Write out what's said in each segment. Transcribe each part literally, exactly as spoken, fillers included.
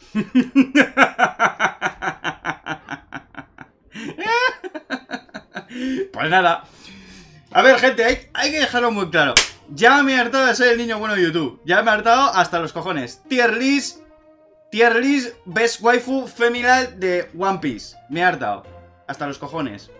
Pues nada. A ver, gente, hay, hay que dejarlo muy claro. Ya me he hartado de ser el niño bueno de YouTube. Ya me he hartado hasta los cojones. Tier list. Tier list Best Waifu Feminine de One Piece. Me he hartado. Hasta los cojones.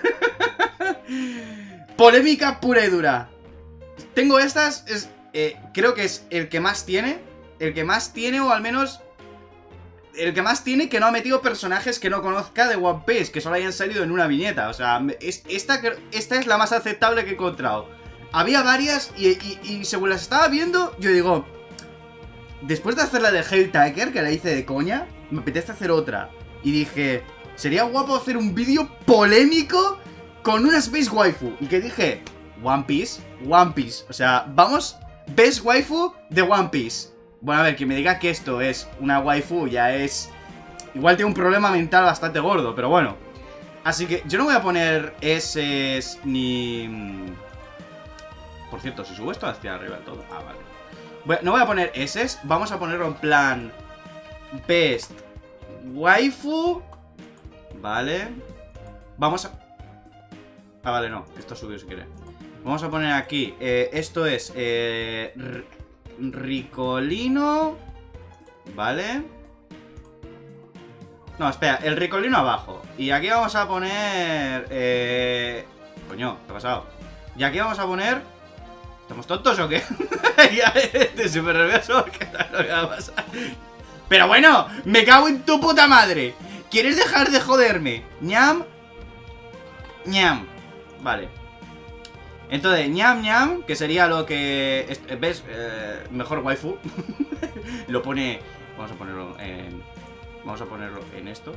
Polémica pura y dura. Tengo estas. Es, eh, creo que es el que más tiene. El que más tiene, o al menos el que más tiene que no ha metido personajes que no conozca de One Piece, que solo hayan salido en una viñeta. O sea, es, esta, esta es la más aceptable que he encontrado. Había varias y, y, y según las estaba viendo, yo digo, después de hacer la de Helltaker, que la hice de coña, me apetece hacer otra. Y dije, sería guapo hacer un vídeo polémico con una Space Waifu. Y que dije, One Piece, One Piece. O sea, vamos, Best Waifu de One Piece. Bueno, a ver, que me diga que esto es una waifu ya es... Igual tiene un problema mental bastante gordo, pero bueno. Así que yo no voy a poner S ni... Por cierto, si subo esto hacia arriba del todo... Ah, vale. Bueno, no voy a poner S, vamos a ponerlo en plan... Best Waifu. Vale. Vamos a... Ah, vale, no, esto subió si quiere. Vamos a poner aquí, eh, esto es... Eh... Ricolino. Vale. No, espera, el Ricolino abajo. Y aquí vamos a poner... Eh... Coño, ¿qué ha pasado? Y aquí vamos a poner... ¿Estamos tontos o qué? Ya estoy súper nervioso. ¿Qué es lo que va a pasar? Pero bueno, me cago en tu puta madre. ¿Quieres dejar de joderme? Ñam. Ñam. Vale. Entonces, ñam ñam, que sería lo que... ¿Ves? Eh, mejor waifu. Lo pone... Vamos a ponerlo en... Vamos a ponerlo en esto.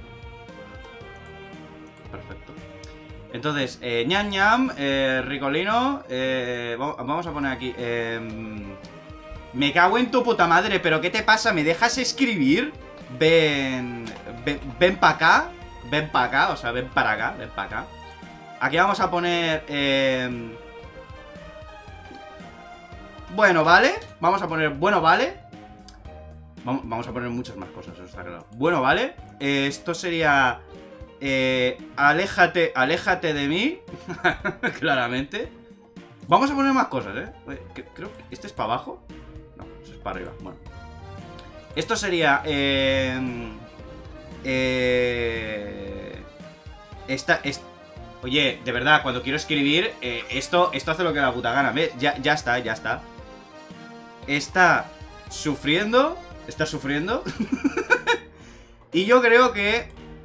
Perfecto. Entonces, eh, ñam ñam, eh, Ricolino, eh, vamos a poner aquí... Eh, me cago en tu puta madre, pero ¿qué te pasa? ¿Me dejas escribir? Ven... Ven, ven para acá. Ven para acá, o sea, ven para acá, ven para acá. Aquí vamos a poner... Eh, Bueno, vale. Vamos a poner, bueno, vale. Vamos a poner muchas más cosas, eso está claro. Bueno, vale. Eh, esto sería... Eh, aléjate, aléjate de mí. Claramente. Vamos a poner más cosas, ¿eh? Creo que... ¿Este es para abajo? No, eso es para arriba. Bueno. Esto sería... Eh... Eh... Esta... esta Oye, de verdad, cuando quiero escribir, eh, esto, esto hace lo que da la puta gana. ¿Ves? Ya, ya está, ya está. Está sufriendo. Está sufriendo. Y yo creo que...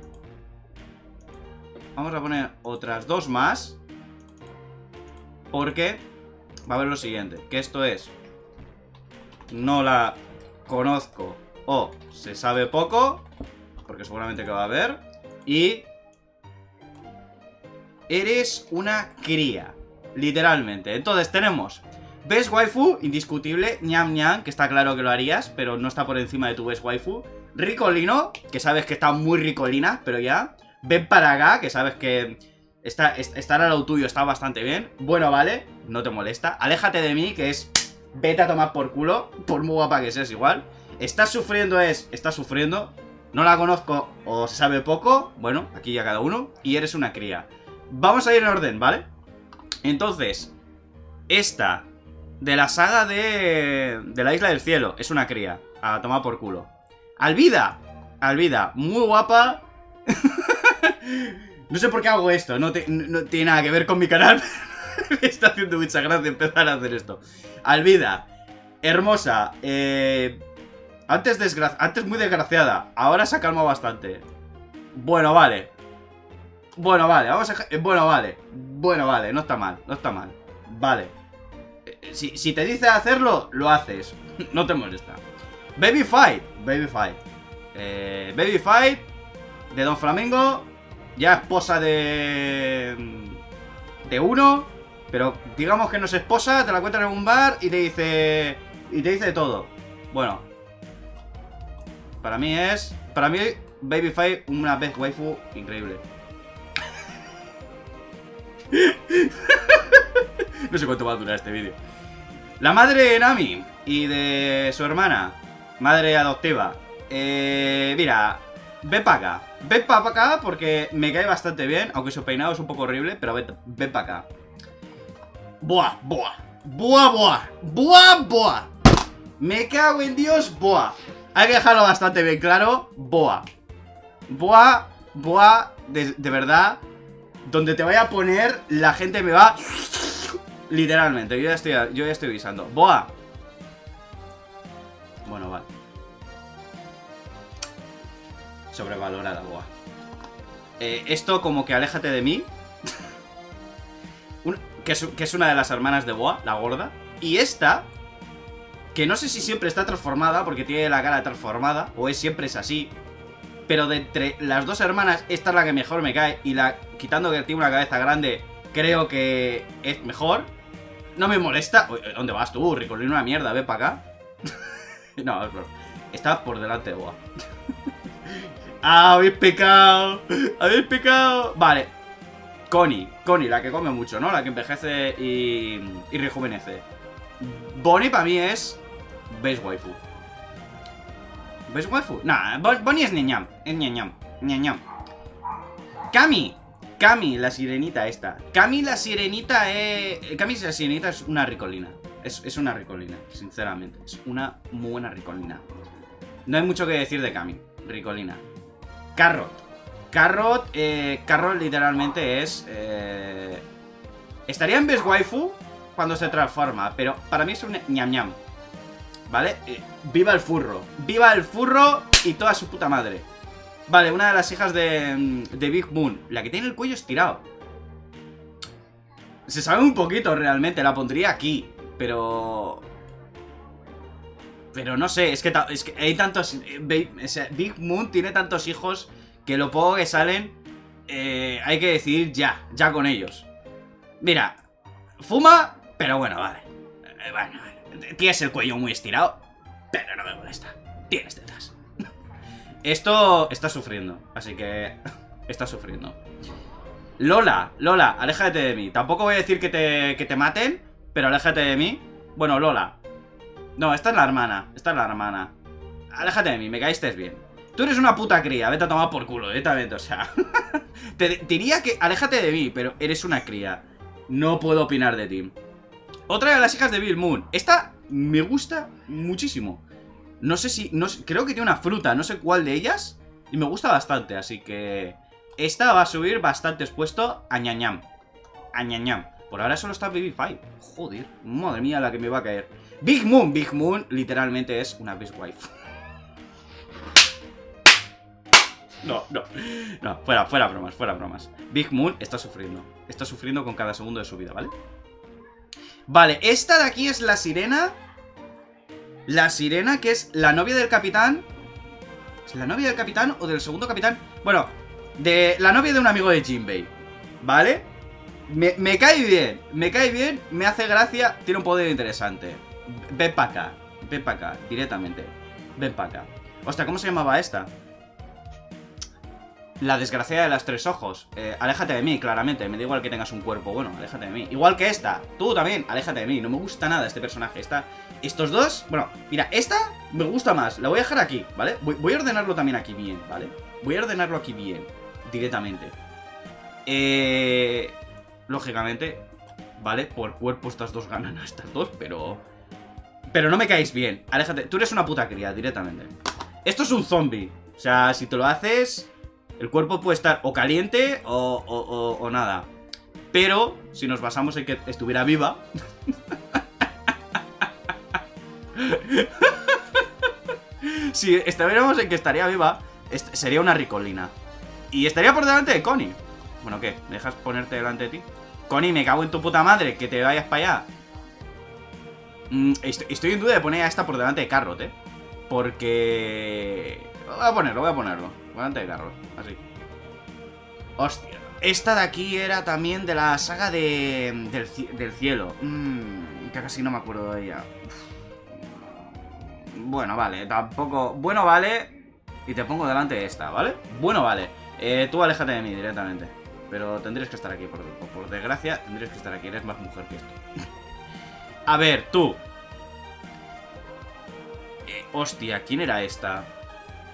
Vamos a poner otras dos más. Porque va a haber lo siguiente. Que esto es... No la conozco. O se sabe poco. Porque seguramente que va a haber. Y... Eres una cría. Literalmente. Entonces tenemos Best Waifu, indiscutible. Ñam ñam, que está claro que lo harías, pero no está por encima de tu Best Waifu. Ricolino, que sabes que está muy ricolina, pero ya. Ven para acá, que sabes que está, estar a lo tuyo está bastante bien. Bueno, vale, no te molesta. Aléjate de mí, que es... Vete a tomar por culo, por muy guapa que seas igual. Estás sufriendo es... Estás sufriendo. No la conozco o se sabe poco. Bueno, aquí ya cada uno. Y eres una cría. Vamos a ir en orden, ¿vale? Entonces, esta de la saga de, de la Isla del Cielo es una cría. A tomar por culo. Alvida. Alvida, muy guapa. No sé por qué hago esto. No, te, no, no tiene nada que ver con mi canal. Me está haciendo mucha gracia empezar a hacer esto. Alvida, hermosa. Eh, antes, desgra antes muy desgraciada. Ahora se ha calmado bastante. Bueno, vale. Bueno, vale, vamos a... Bueno, vale. Bueno, vale, no está mal, no está mal. Vale. Si, si te dice hacerlo, lo haces. No te molesta. Baby Fight. Baby Fight. Eh, Baby Fight de Don Flamingo. Ya esposa de... De uno. Pero digamos que no es esposa. Te la encuentras en un bar y te dice... Y te dice todo. Bueno. Para mí es... Para mí, Baby Fight, una best waifu increíble. No sé cuánto va a durar este vídeo. La madre de Nami y de su hermana, madre adoptiva, Eh, mira, ven para acá. Ven para acá porque me cae bastante bien. Aunque su peinado es un poco horrible, pero ven, ven para acá. Buah, buah. Buah, buah. Buah, buah. Me cago en Dios, buah. Hay que dejarlo bastante bien claro. Buah. Buah, buah. De, de verdad. Donde te vaya a poner, la gente me va... Literalmente, yo ya estoy, yo ya estoy avisando. Buah. Bueno, vale. Sobrevalorada, buah. Eh, esto como que aléjate de mí. Un, que, es, que es una de las hermanas de Boa, la gorda. Y esta, que no sé si siempre está transformada, porque tiene la cara transformada, o es siempre es así. Pero de entre las dos hermanas, esta es la que mejor me cae. Y la, quitando que tiene una cabeza grande, creo que es mejor. No me molesta. ¿Dónde vas tú, Ricolino? Una mierda, ve para acá. No, es broma. Está por delante de Boa. ¡Ah, habéis pecado! ¡Habéis pecado! Vale. Connie, Connie, la que come mucho, ¿no? La que envejece y, y rejuvenece. Bonnie para mí es best waifu. ¿Best waifu? Nah, Bonnie es ñañam. Es ñañam. ñañam. Kami. Kami, la sirenita esta. Kami la sirenita es... Kami la sirenita es una ricolina. Es, es una ricolina, sinceramente. Es una muy buena ricolina. No hay mucho que decir de Kami. Ricolina. Carrot. Carrot, eh, Carrot literalmente es... Eh, estaría en Best Waifu cuando se transforma, pero para mí es un ñam ñam. ¿Vale? Eh, ¡viva el furro! ¡Viva el furro y toda su puta madre! Vale, una de las hijas de, de Big Moon. La que tiene el cuello estirado. Se sabe un poquito realmente, la pondría aquí. Pero... Pero no sé, es que, es que hay tantos... Big Moon tiene tantos hijos que lo poco que salen... Eh, hay que decidir ya, ya con ellos. Mira, fuma, pero bueno, vale. Eh, bueno, tienes el cuello muy estirado, pero no me molesta. Tienes tetas. Esto está sufriendo, así que... está sufriendo. Lola, Lola, aléjate de mí. Tampoco voy a decir que te, que te maten, pero aléjate de mí. Bueno, Lola. No, esta es la hermana, esta es la hermana. Aléjate de mí, me caíste bien. Tú eres una puta cría, vete a tomar por culo, directamente, o sea. Te diría que aléjate de mí, pero eres una cría. No puedo opinar de ti. Otra de las hijas de Bill Moon. Esta me gusta muchísimo. No sé si... No, creo que tiene una fruta, no sé cuál de ellas. Y me gusta bastante, así que... Esta va a subir bastante expuesto a ñañam. A ñañam. Por ahora solo está Baby Five. Joder, madre mía la que me va a caer. Big Moon, Big Moon literalmente es una best wife. No, no, no, fuera, fuera bromas, fuera bromas. Big Moon está sufriendo. Está sufriendo con cada segundo de su vida, ¿vale? Vale, esta de aquí es la sirena. La sirena que es la novia del capitán. ¿Es la novia del capitán o del segundo capitán? Bueno, de la novia de un amigo de Jinbei, ¿vale? Me, me cae bien, me cae bien, me hace gracia, tiene un poder interesante. Ven para acá, ven para acá, directamente. Ven para acá. Hostia, ¿cómo se llamaba esta? La desgraciada de las tres ojos. eh, Aléjate de mí, claramente. Me da igual que tengas un cuerpo bueno, aléjate de mí. Igual que esta, tú también, aléjate de mí. No me gusta nada este personaje, esta, estos dos, bueno, mira, esta me gusta más. La voy a dejar aquí, ¿vale? Voy, voy a ordenarlo también aquí bien, ¿vale? Voy a ordenarlo aquí bien, directamente. Eh... Lógicamente, ¿vale? Por cuerpo estas dos ganan a estas dos, pero... Pero no me caéis bien. Aléjate. Tú eres una puta cría, directamente. Esto es un zombie. O sea, si te lo haces, el cuerpo puede estar o caliente o, o, o, o nada. Pero, si nos basamos en que estuviera viva... si estuviéramos en que estaría viva, sería una ricolina. Y estaría por delante de Connie. Bueno, ¿qué? ¿Me dejas ponerte delante de ti? Connie, me cago en tu puta madre, que te vayas para allá. Mm, estoy, estoy en duda de poner a esta por delante de Carrot, ¿eh? Porque... Voy a ponerlo, voy a ponerlo. Por delante de Carrot, así. Hostia. Esta de aquí era también de la saga de... Del, del cielo. Mmm, que casi no me acuerdo de ella. Bueno, vale, tampoco... Bueno, vale. Y te pongo delante de esta, ¿vale? Bueno, vale. Eh, tú aléjate de mí directamente. Pero tendrías que estar aquí, por, por desgracia, tendrías que estar aquí, eres más mujer que esto. A ver, tú. Eh, hostia, ¿quién era esta?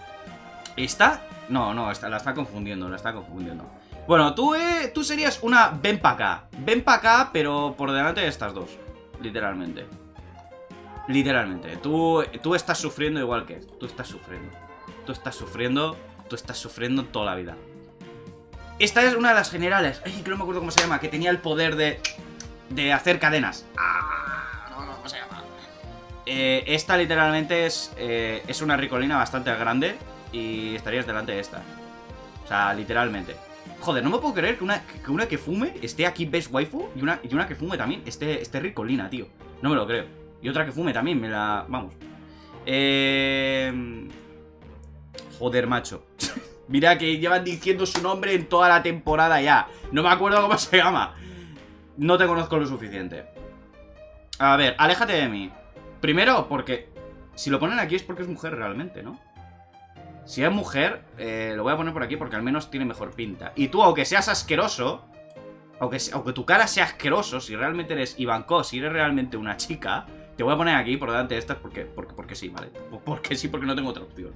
¿Esta? No, no, esta, la está confundiendo, la está confundiendo. Bueno, tú, eh, tú serías una ven pa' acá. Ven pa' acá, pero por delante de estas dos. Literalmente. Literalmente. Tú, tú estás sufriendo igual que tú estás sufriendo. Tú estás sufriendo, tú estás sufriendo toda la vida. Esta es una de las generales. Ay, que no me acuerdo cómo se llama. Que tenía el poder de, de hacer cadenas. Ah, no, no, ¿cómo se llama? Eh, esta literalmente es, eh, es una ricolina bastante grande. Y estarías delante de esta. O sea, literalmente. Joder, no me puedo creer que una que, una que fume esté aquí Best Waifu. Y una, y una que fume también esté, esté ricolina, tío. No me lo creo. Y otra que fume también, me la... Vamos. Eh... Joder, macho. Mira que llevan diciendo su nombre en toda la temporada ya. No me acuerdo cómo se llama. No te conozco lo suficiente. A ver, aléjate de mí. Primero, porque si lo ponen aquí es porque es mujer realmente, ¿no? Si es mujer, eh, lo voy a poner por aquí porque al menos tiene mejor pinta. Y tú, aunque seas asqueroso, aunque, aunque tu cara sea asqueroso, si realmente eres Ivankov, si eres realmente una chica, te voy a poner aquí por delante de estas porque, porque, porque sí, ¿vale? Porque sí, porque no tengo otra opción.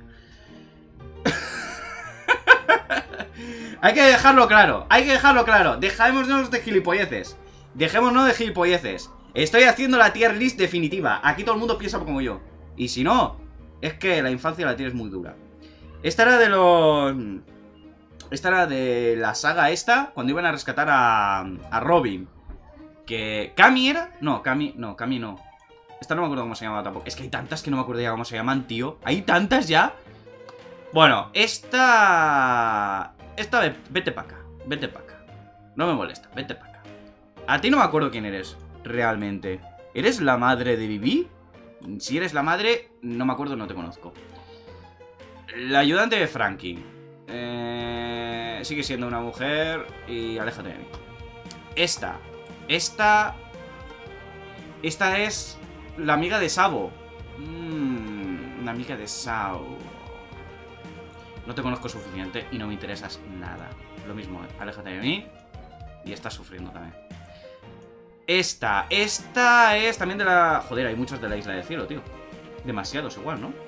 Hay que dejarlo claro, hay que dejarlo claro. Dejémonos de gilipolleces. Dejémonos de gilipolleces. Estoy haciendo la tier list definitiva. Aquí todo el mundo piensa como yo. Y si no, es que la infancia la tienes muy dura. Esta era de los... Esta era de la saga esta, cuando iban a rescatar a, a Robin. Que... ¿Cami era? No, Cami... No, Cami no. Esta no me acuerdo cómo se llamaba tampoco. Es que hay tantas que no me acuerdo ya cómo se llaman, tío. ¿Hay tantas ya? Bueno, esta... Esta, vete para acá. Vete para acá. No me molesta, vete para acá. A ti no me acuerdo quién eres, realmente. ¿Eres la madre de Vivi? Si eres la madre, no me acuerdo, no te conozco. La ayudante de Frankie. Eh, sigue siendo una mujer y aléjate de mí. Esta. Esta... Esta es la amiga de Sabo. Mm, la amiga de Sao. No te conozco suficiente y no me interesas nada. Lo mismo, aléjate de mí. Y estás sufriendo también. Esta, esta es también de la... Joder, hay muchos de la Isla del Cielo, tío. Demasiados igual, ¿no?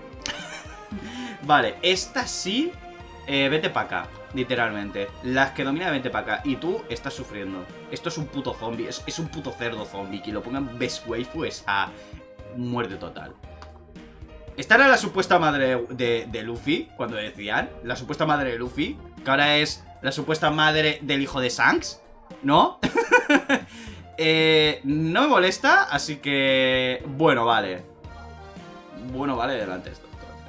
Vale, esta sí. eh, Vete para acá, literalmente. Las que domina, vete para acá. Y tú estás sufriendo. Esto es un puto zombie, es, es un puto cerdo zombie. Que lo pongan Best Waifu es a muerte total. Esta era la supuesta madre de, de Luffy, cuando decían. La supuesta madre de Luffy, que ahora es la supuesta madre del hijo de Shanks, ¿no? eh, no me molesta, así que... Bueno, vale. Bueno, vale, delante esto.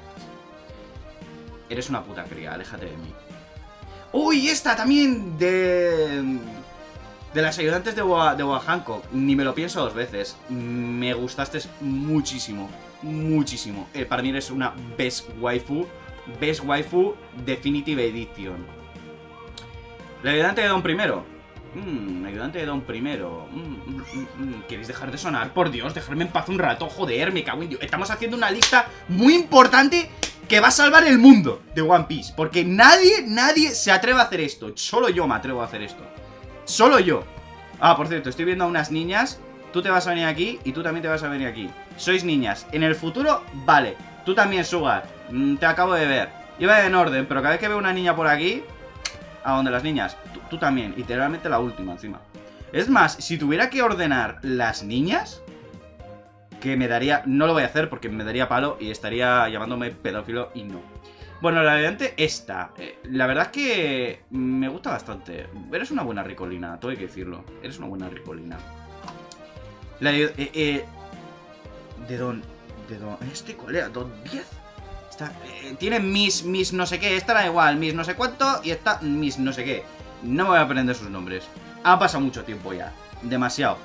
Eres una puta cría, aléjate de mí. ¡Uy! Esta también de... De las ayudantes de Boa, de Boa Hancock. Ni me lo pienso dos veces. Me gustaste muchísimo. Muchísimo. Eh, para mí eres una Best Waifu. Best Waifu Definitive Edition. La ayudante de Don Primero. Mmm, ayudante de Don Primero. Mm, mm, mm, mm. ¿Queréis dejar de sonar? Por Dios, dejarme en paz un rato. Joder, me cago en Dios. Estamos haciendo una lista muy importante que va a salvar el mundo de One Piece. Porque nadie, nadie se atreve a hacer esto. Solo yo me atrevo a hacer esto. Solo yo. Ah, por cierto, estoy viendo a unas niñas. Tú te vas a venir aquí y tú también te vas a venir aquí. Sois niñas. En el futuro, vale. Tú también, Sugar. Mm, te acabo de ver. Iba en orden, pero cada vez que veo una niña por aquí... ¿A dónde las niñas? Tú, tú también. Literalmente la última encima. Es más, si tuviera que ordenar las niñas... Que me daría... No lo voy a hacer porque me daría palo y estaría llamándome pedófilo y no. Bueno, la variante esta. Eh, la verdad es que me gusta bastante. Eres una buena ricolina, todo hay que decirlo. Eres una buena ricolina. La eh, eh, de Don... De Don... ¿Este cuál era? ¿Don diez? Esta, eh, tiene mis, mis no sé qué. Esta era igual, mis no sé cuánto. Y esta, mis no sé qué. No me voy a aprender sus nombres. Ha pasado mucho tiempo ya. Demasiado.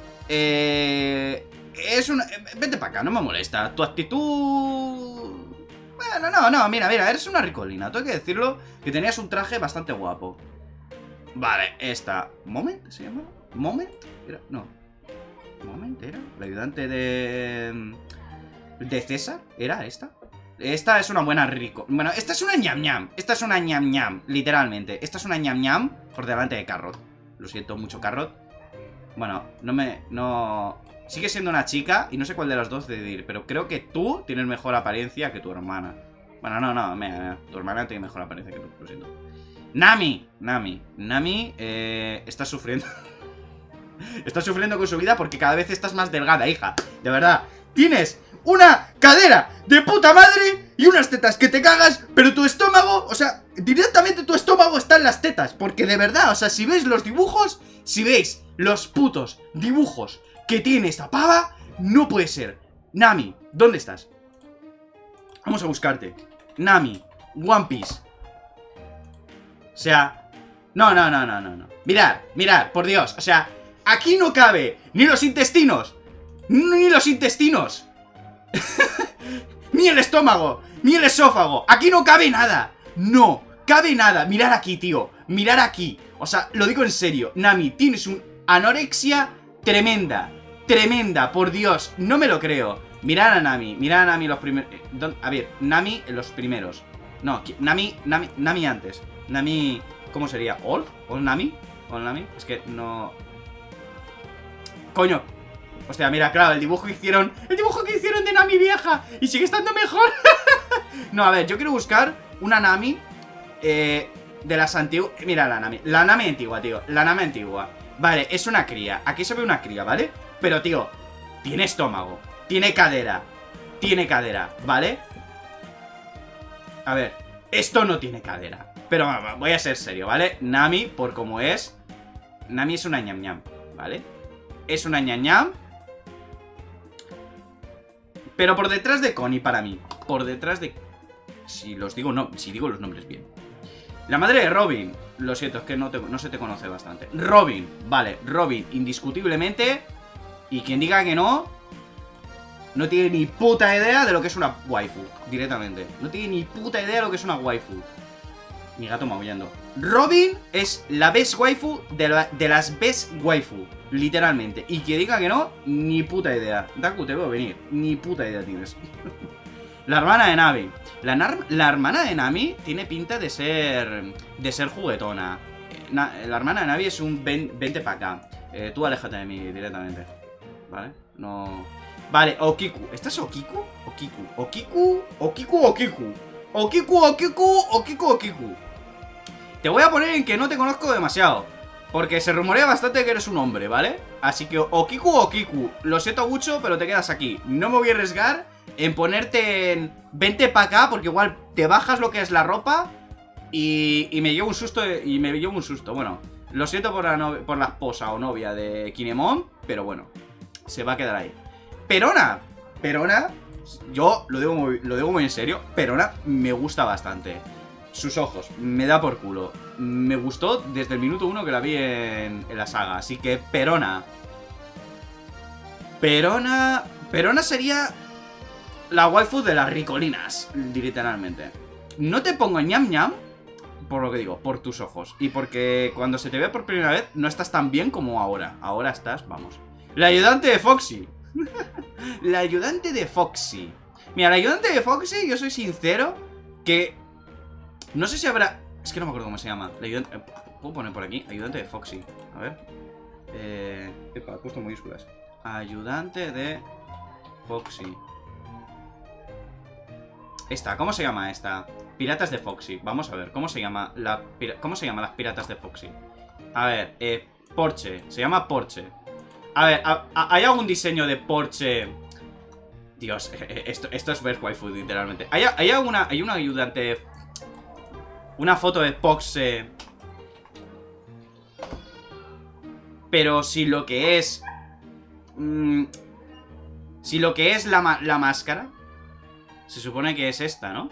Eh... Es una... Vete para acá, no me molesta. Tu actitud... Bueno, no, no, mira, mira, eres una ricolina. Tengo que decirlo, que tenías un traje bastante guapo. Vale, esta... ¿Moment se llama? ¿Moment? Era... No. ¿Moment era? La ayudante de... ¿De César? ¿Era esta? Esta es una buena rico... Bueno, esta es una ñam ñam. Esta es una ñam ñam, literalmente. Esta es una ñam ñam por delante de Carrot. Lo siento mucho, Carrot. Bueno, no me... No... Sigue siendo una chica y no sé cuál de las dos decidir, pero creo que tú tienes mejor apariencia que tu hermana. Bueno, no, no, mira, tu hermana te mejor aparece que tú, lo siento. Nami, Nami, Nami, eh, está sufriendo. Está sufriendo con su vida porque cada vez estás más delgada, hija. De verdad, tienes una cadera de puta madre y unas tetas que te cagas, pero tu estómago, o sea, directamente tu estómago está en las tetas. Porque de verdad, o sea, si veis los dibujos, si veis los putos dibujos que tiene esta pava, no puede ser. Nami, ¿dónde estás? Vamos a buscarte. Nami, One Piece. O sea, no, no, no, no, no, no. Mirad, mirad, por Dios, o sea, aquí no cabe ni los intestinos, ni los intestinos, ni el estómago, ni el esófago. Aquí no cabe nada. No, cabe nada. Mirad aquí, tío, mirad aquí. O sea, lo digo en serio, Nami, tienes un anorexia tremenda. Tremenda, por Dios, no me lo creo. Mirad a Nami, mirad a Nami los primeros. A ver, Nami en los primeros. No, Nami, Nami, Nami antes. Nami, ¿cómo sería? ¿All? ¿All Nami? ¿All Nami? Es que no... Coño. Hostia, mira, claro, el dibujo que hicieron. El dibujo que hicieron de Nami vieja. Y sigue estando mejor. No, a ver, yo quiero buscar una Nami eh, de las antiguas. Mira la Nami, la Nami antigua, tío. La Nami antigua. Vale, es una cría. Aquí se ve una cría, ¿vale? Pero, tío, tiene estómago, tiene cadera, tiene cadera, ¿vale? A ver, esto no tiene cadera. Pero voy a ser serio, ¿vale? Nami, por como es, Nami es una ñam ñam, ¿vale? Es una ñam ñam. Pero por detrás de Connie, para mí. Por detrás de... Si los digo, no, si digo los nombres bien. La madre de Robin. Lo siento, es que no, te, no se te conoce bastante. Robin, vale, Robin, indiscutiblemente. Y quien diga que no, no tiene ni puta idea de lo que es una waifu. Directamente, no tiene ni puta idea de lo que es una waifu. Mi gato maullando. Robin es la best waifu de, la, de las best waifu. Literalmente. Y quien diga que no, ni puta idea. Daku, te veo venir. Ni puta idea tienes. La hermana de Nami. La, la hermana de Nami tiene pinta de ser de ser juguetona. Na, la hermana de Nami es un ven, vente para acá. Eh, tú aléjate de mí directamente. ¿Vale? No... Vale, Okiku. ¿Esta es Okiku? Okiku. Okiku. Okiku, Okiku. Okiku, Okiku, Okiku, Okiku. Te voy a poner en que no te conozco demasiado. Porque se rumorea bastante que eres un hombre, ¿vale? Así que Okiku, Okiku. Lo siento mucho, pero te quedas aquí. No me voy a arriesgar en ponerte en... Vente para acá, porque igual te bajas lo que es la ropa y, y me llevo un susto, y me llevo un susto. Bueno, lo siento por la, no, por la esposa o novia de Kinemon, pero bueno, se va a quedar ahí. Perona, Perona, yo lo digo muy, lo digo muy en serio, Perona me gusta bastante. Sus ojos, me da por culo. Me gustó desde el minuto uno que la vi en, en la saga, así que Perona. Perona, Perona sería... la waifu de las ricolinas, literalmente. No te pongo ñam ñam, por lo que digo, por tus ojos. Y porque cuando se te ve por primera vez, no estás tan bien como ahora. Ahora estás, vamos. La ayudante de Foxy. La ayudante de Foxy. Mira, la ayudante de Foxy, yo soy sincero, que... No sé si habrá... Es que no me acuerdo cómo se llama. La ayudante... ¿Puedo poner por aquí? Ayudante de Foxy. A ver. Eh... Epa, he puesto mayúsculas. Ayudante de Foxy. Esta, ¿cómo se llama esta? Piratas de Foxy. Vamos a ver, ¿cómo se llama la ¿Cómo se llaman las piratas de Foxy? A ver, eh, Porsche. Se llama Porsche. A ver, a, a, ¿hay algún diseño de Porsche? Dios, eh, esto, esto es best waifu, literalmente. ¿Hay, hay alguna, hay una ayudante? Una foto de Porsche. Pero si lo que es... Mmm, si lo que es la, la máscara... Se supone que es esta, ¿no?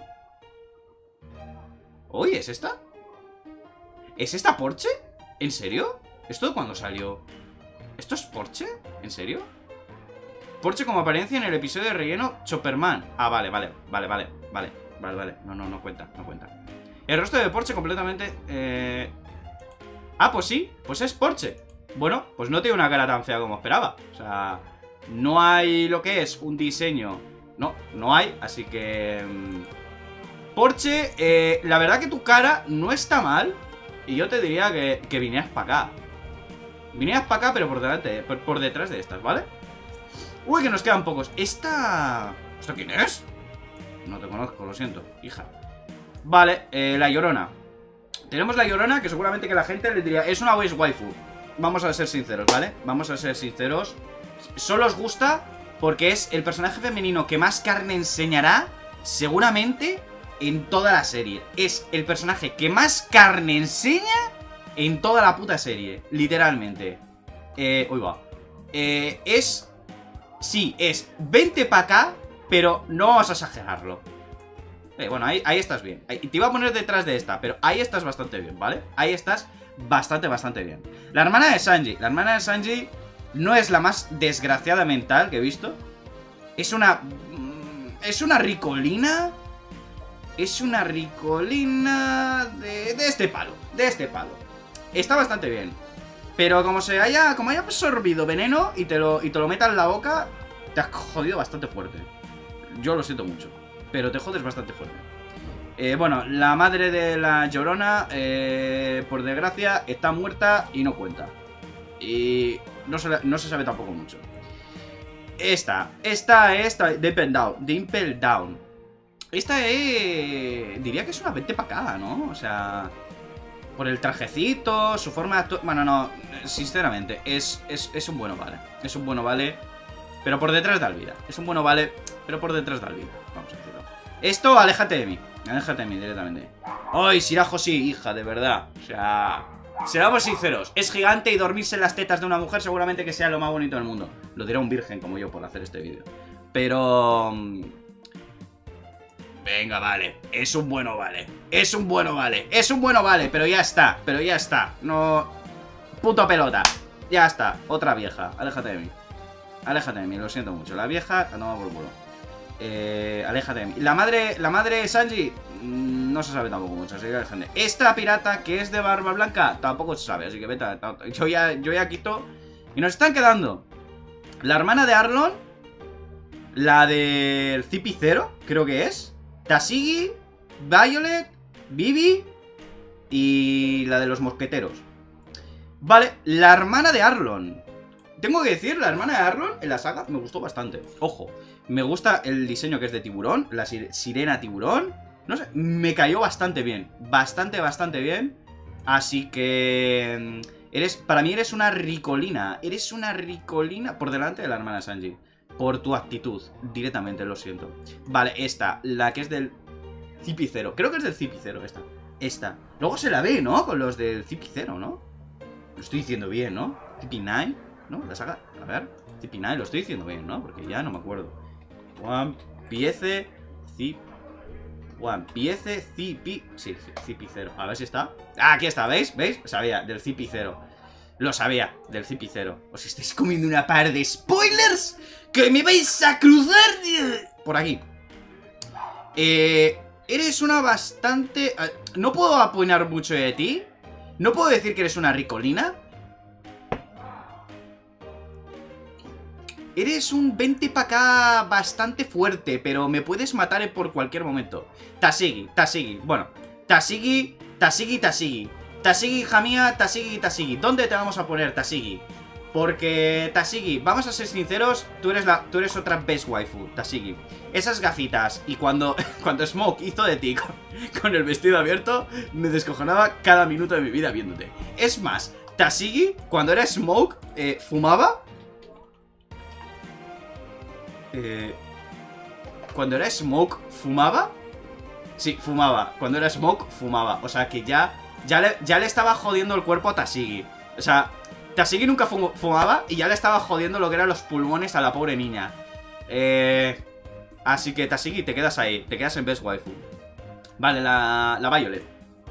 Oye, ¿es esta? ¿Es esta Porsche? ¿En serio? ¿Esto de cuándo salió? ¿Esto es Porsche? ¿En serio? Porsche como apariencia en el episodio de relleno Chopperman. Ah, vale, vale, vale, vale, vale, vale, vale. No, no, no cuenta, no cuenta. El rostro de Porsche completamente... Eh... Ah, pues sí, pues es Porsche. Bueno, pues no tiene una cara tan fea como esperaba. O sea, no hay lo que es un diseño... No, no hay, así que... Porsche, eh, la verdad que tu cara no está mal. Y yo te diría que, que vinieras para acá. Vinieras para acá, pero por delante, por, por detrás de estas, ¿vale? Uy, que nos quedan pocos. Esta... ¿Esto quién es? No te conozco, lo siento, hija. Vale, eh, la Llorona. Tenemos la Llorona, que seguramente que la gente le diría, es una voice waifu. Vamos a ser sinceros, ¿vale? Vamos a ser sinceros. Solo os gusta porque es el personaje femenino que más carne enseñará, seguramente, en toda la serie. Es el personaje que más carne enseña en toda la puta serie, literalmente. Eh, uy va. Eh, es... Sí, es vente pa' acá, pero no vamos a exagerarlo. Eh, bueno, ahí, ahí estás bien. Ahí, te iba a poner detrás de esta, pero ahí estás bastante bien, ¿vale? Ahí estás bastante, bastante bien. La hermana de Sanji. La hermana de Sanji no es la más desgraciada mental que he visto. Es una... Es una ricolina. Es una ricolina de, de este palo. De este palo. Está bastante bien. Pero como se haya... Como haya absorbido veneno y te lo, y te lo meta en la boca, te has jodido bastante fuerte. Yo lo siento mucho, pero te jodes bastante fuerte. Eh, bueno, la madre de la Llorona, eh, por desgracia, está muerta y no cuenta. Y no se, no se sabe tampoco mucho. Esta, esta, esta, Dimple Down, Dimple Down. Esta es... Diría que es una vente pa' acá, ¿no? O sea... Por el trajecito, su forma de actuar... Bueno, no, sinceramente, es, es, es un bueno vale. Es un bueno vale, pero por detrás de Alvira. Es un bueno vale, pero por detrás de Alvira. Vamos a decirlo. Esto, aléjate de mí. Aléjate de mí directamente. ¡Ay, Shirajo sí, hija, de verdad! O sea... Seamos sinceros, es gigante y dormirse en las tetas de una mujer seguramente que sea lo más bonito del mundo. Lo dirá un virgen como yo por hacer este vídeo. Pero... Venga, vale, es un bueno vale. Es un bueno vale, es un bueno vale. Pero ya está, pero ya está. No... Puto pelota. Ya está, otra vieja, aléjate de mí. Aléjate de mí, lo siento mucho. La vieja, no por culo. Eh, aléjate de mí. La madre, la madre de Sanji, no se sabe tampoco mucho, así que déjame. Esta pirata que es de barba blanca, tampoco se sabe, así que vete. Yo ya, yo ya quito. Y nos están quedando la hermana de Arlong, la del Cipicero, creo que es, Tashigi, Violet, Vivi y la de los mosqueteros. Vale, la hermana de Arlong. Tengo que decir, la hermana de Arlong en la saga me gustó bastante. Ojo, me gusta el diseño que es de tiburón, la sir sirena tiburón. No sé, me cayó bastante bien. Bastante, bastante bien. Así que... Eres, para mí eres una ricolina. Eres una ricolina por delante de la hermana de Sanji. Por tu actitud, directamente, lo siento. Vale, esta, la que es del Cipicero. Creo que es del Cipicero esta. Esta. Luego se la ve, ¿no? Con los del Cipicero, ¿no? Lo estoy diciendo bien, ¿no? Cipi nueve, ¿no? La saga, a ver. Cipi nueve, lo estoy diciendo bien, ¿no? Porque ya no me acuerdo. One Piece Cip... One Piece Cipi... Sí, Cipicero. A ver si está. Ah, aquí está, ¿veis? ¿Veis? Sabía, del Cipicero. Lo sabía, del Cipicero. Os estáis comiendo una par de spoilers que me vais a cruzar por aquí. Eh... Eres una bastante... No puedo opinar mucho de ti. No puedo decir que eres una ricolina. Eres un vente pa' acá bastante fuerte, pero me puedes matar por cualquier momento. Tashigi, Tashigi. Bueno, Tashigi, Tashigi, Tashigi. Tashigi, hija mía, Tashigi, Tashigi. ¿Dónde te vamos a poner, Tashigi? Porque, Tashigi, vamos a ser sinceros, tú eres, la, tú eres otra best waifu, Tashigi. Esas gafitas, y cuando, cuando Smoke hizo de ti con, con el vestido abierto, me descojonaba cada minuto de mi vida viéndote. Es más, Tashigi, cuando era Smoke, eh, fumaba... Eh, cuando era Smoke, ¿fumaba? Sí, fumaba. Cuando era Smoke, fumaba. O sea que ya, ya, le, ya le estaba jodiendo el cuerpo a Tashigi. O sea, Tashigi nunca fumaba y ya le estaba jodiendo lo que eran los pulmones a la pobre niña. Eh, así que Tashigi, te quedas ahí. Te quedas en Best Waifu. Vale, la, la Violet.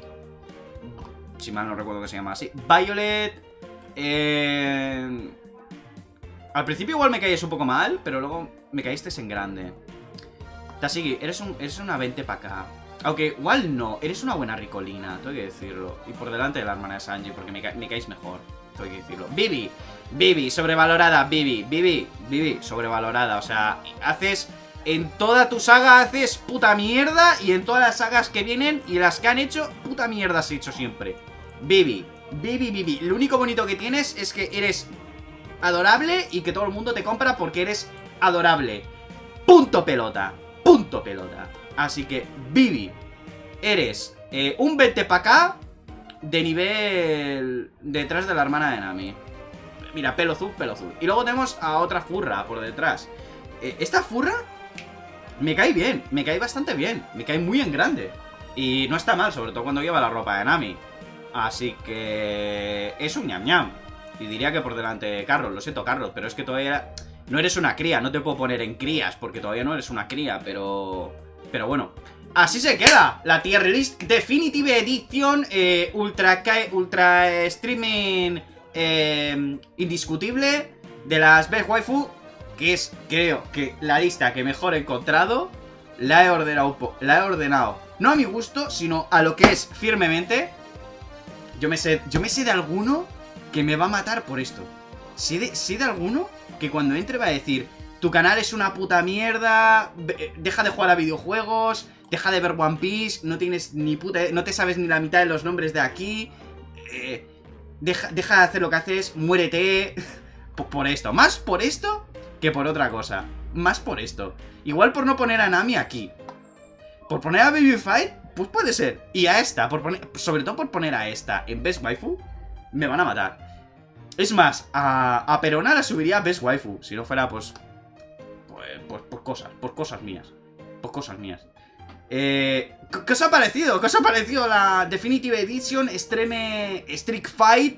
Si mal no recuerdo que se llama así. Violet... Eh... Al principio igual me caías un poco mal, pero luego me caíste en grande. Tashigi, eres, un, eres una vente pa' acá. Aunque igual no, eres una buena ricolina, tengo que decirlo. Y por delante de la hermana de Sanji, porque me, ca me caéis mejor, tengo que decirlo. Vivi, Vivi, sobrevalorada, Vivi, Vivi, Vivi, sobrevalorada. O sea, haces, en toda tu saga haces puta mierda. Y en todas las sagas que vienen y las que han hecho, puta mierda has hecho siempre. Vivi, Vivi, Vivi, lo único bonito que tienes es que eres... adorable y que todo el mundo te compra porque eres adorable. Punto pelota. Punto pelota. Así que, Vivi, eres eh, un vete pa' acá de nivel detrás de la hermana de Nami. Mira, pelo azul, pelo azul. Y luego tenemos a otra furra por detrás. eh, Esta furra me cae bien, me cae bastante bien. Me cae muy en grande. Y no está mal, sobre todo cuando lleva la ropa de Nami. Así que... es un ñam ñam. Y diría que por delante de Carlos, lo siento Carlos, pero es que todavía no eres una cría. No te puedo poner en crías porque todavía no eres una cría, pero... Pero bueno, así se queda la tier list Definitive Edition eh, Ultra, ultra Streaming eh, Indiscutible de las Best Waifu, que es, creo, que la lista que mejor he encontrado. La he ordenado, la he ordenado no a mi gusto, sino a lo que es firmemente. Yo me sé, yo me sé de alguno que me va a matar por esto. Sé de, sé de alguno que cuando entre va a decir: tu canal es una puta mierda, deja de jugar a videojuegos, deja de ver One Piece, no tienes ni puta... no te sabes ni la mitad de los nombres de aquí, eh, deja, deja de hacer lo que haces, muérete. Por esto, más por esto que por otra cosa. Más por esto. Igual por no poner a Nami aquí. Por poner a Baby Fight, pues puede ser. Y a esta, por poner, sobre todo por poner a esta en Best Waifu, me van a matar. Es más, a, a Perona la subiría a Best Waifu, si no fuera pues... Pues por cosas, por cosas mías. Por cosas mías. Eh, ¿Qué os ha parecido? ¿Qué os ha parecido la Definitive Edition Extreme Street Fight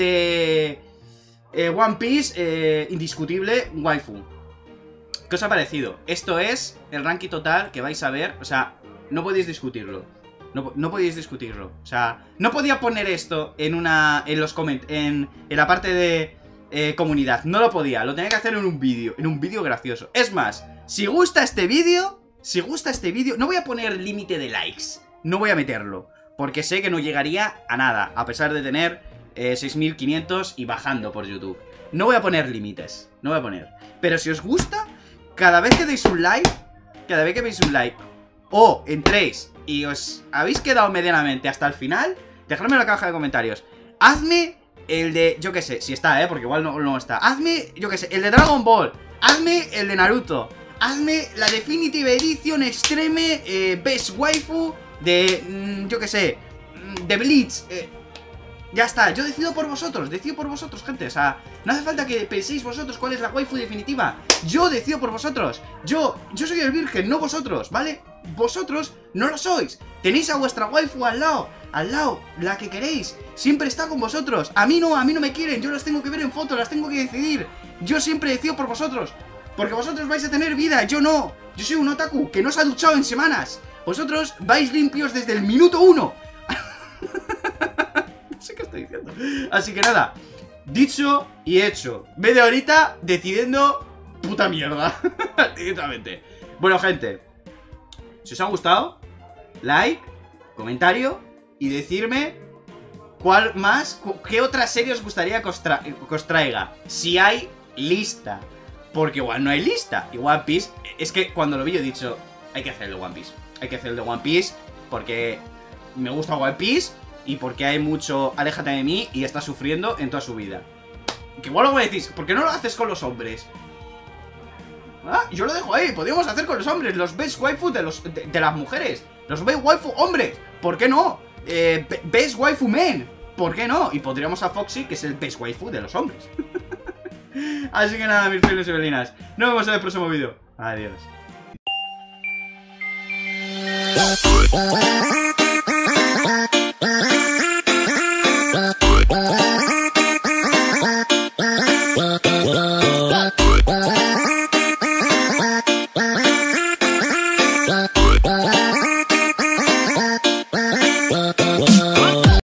de eh, One Piece eh, Indiscutible Waifu? ¿Qué os ha parecido? Esto es el ranking total que vais a ver. O sea, no podéis discutirlo. No, no podéis discutirlo. O sea, no podía poner esto en una. En los coment. En, en la parte de. Eh, comunidad, no lo podía, lo tenía que hacer en un vídeo, en un vídeo gracioso. Es más, si gusta este vídeo, si gusta este vídeo, no voy a poner límite de likes, no voy a meterlo, porque sé que no llegaría a nada, a pesar de tener eh, seis mil quinientos y bajando por YouTube. No voy a poner límites, no voy a poner. Pero si os gusta, cada vez que deis un like, cada vez que veis un like, o entréis y os habéis quedado medianamente hasta el final, dejadme en la caja de comentarios. Hazme el de, yo qué sé, si está, eh, porque igual no, no está. Hazme, yo qué sé, el de Dragon Ball. Hazme el de Naruto. Hazme la Definitive Edition Extreme eh, Best Waifu de, mmm, yo qué sé, de Bleach. Eh, ya está, yo decido por vosotros, decido por vosotros, gente. O sea, no hace falta que penséis vosotros cuál es la waifu definitiva. Yo decido por vosotros. Yo, yo soy el virgen, no vosotros, ¿vale? Vosotros no lo sois. Tenéis a vuestra waifu al lado, al lado, la que queréis. Siempre está con vosotros. A mí no, a mí no me quieren. Yo las tengo que ver en fotos, las tengo que decidir. Yo siempre decido por vosotros. Porque vosotros vais a tener vida, yo no. Yo soy un otaku que no se ha duchado en semanas. Vosotros vais limpios desde el minuto uno. No sé qué estoy diciendo. Así que nada, dicho y hecho. Media horita decidiendo puta mierda. Directamente. Bueno, gente, si os ha gustado, like, comentario y decirme cuál más, qué otra serie os gustaría que os, tra que os traiga. Si hay lista. Porque igual no hay lista. Y One Piece, es que cuando lo vi yo he dicho, hay que hacer el de One Piece. Hay que hacer el de One Piece porque me gusta One Piece y porque hay mucho aléjate de mí y está sufriendo en toda su vida. Que igual luego me decís, ¿por qué no lo haces con los hombres? Ah, yo lo dejo ahí, podríamos hacer con los hombres los best waifu de, los, de, de las mujeres. Los best waifu hombres, ¿por qué no? Eh, best waifu men, ¿por qué no? Y pondríamos a Foxy, que es el best waifu de los hombres. Así que nada, mis fieles y belinas, nos vemos en el próximo vídeo. Adiós.